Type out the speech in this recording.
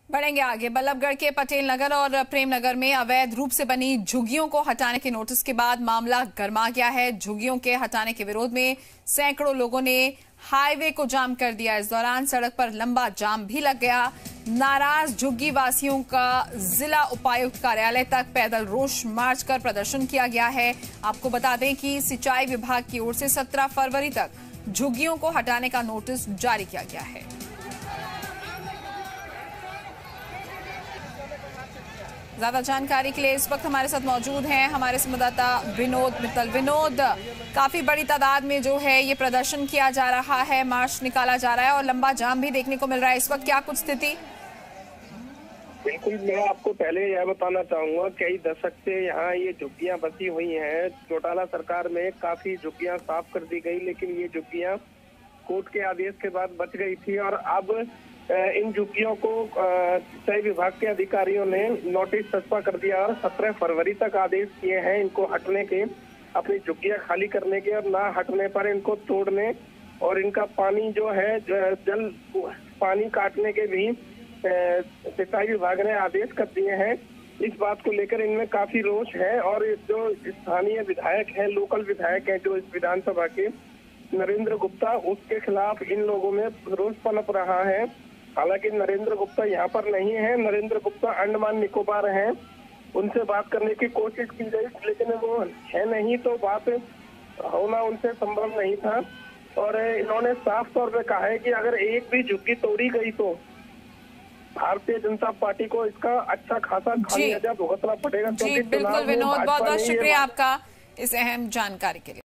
बढ़ेंगे आगे। बल्लभगढ़ के पटेल नगर और प्रेम नगर में अवैध रूप से बनी झुग्गियों को हटाने के नोटिस के बाद मामला गर्मा गया है। झुग्गियों के हटाने के विरोध में सैकड़ों लोगों ने हाईवे को जाम कर दिया। इस दौरान सड़क पर लंबा जाम भी लग गया। नाराज झुग्गी वासियों का जिला उपायुक्त कार्यालय तक पैदल रोष मार्च कर प्रदर्शन किया गया है। आपको बता दें कि सिंचाई विभाग की ओर से 17 फरवरी तक झुग्गियों को हटाने का नोटिस जारी किया गया है। ज्यादा जानकारी के लिए इस वक्त हमारे साथ मौजूद हैं हमारे संवाददाता विनोद मित्तल। विनोद, काफी बड़ी तादाद में जो है ये प्रदर्शन किया जा रहा है, मार्च निकाला जा रहा है और लंबा जाम भी देखने को मिल रहा है। इस वक्त क्या कुछ स्थिति? बिल्कुल, मैं आपको पहले यह बताना चाहूंगा, कई दशक से यहाँ ये झुग्गियां बसी हुई हैं। चौटाला सरकार में काफी झुग्गियां साफ कर दी गई, लेकिन ये झुग्गियां कोर्ट के आदेश के बाद बच गई थी और अब इन झुग्गियों को सिंचाई विभाग के अधिकारियों ने नोटिस चस्पा कर दिया और 17 फरवरी तक आदेश किए हैं इनको हटने के, अपनी झुग्गियां खाली करने के, और ना हटने पर इनको तोड़ने और इनका पानी जो है जल पानी काटने के भी सिंचाई विभाग ने आदेश कर दिए हैं। इस बात को लेकर इनमें काफी रोष है और जो स्थानीय विधायक है, लोकल विधायक है जो इस विधानसभा के नरेंद्र गुप्ता, उसके खिलाफ इन लोगों में रोष पनप रहा है। हालांकि नरेंद्र गुप्ता यहाँ पर नहीं है, नरेंद्र गुप्ता अंडमान निकोबार हैं। उनसे बात करने की कोशिश की गई, लेकिन वो है नहीं, तो बात होना उनसे संभव नहीं था। और इन्होंने साफ तौर पे कहा है कि अगर एक भी झुग्गी तोड़ी गई तो भारतीय जनता पार्टी को इसका अच्छा खासा खामियाजा भुगतना पड़ेगा। जी बिल्कुल विनोद, बहुत बहुत शुक्रिया आपका इस अहम जानकारी के लिए।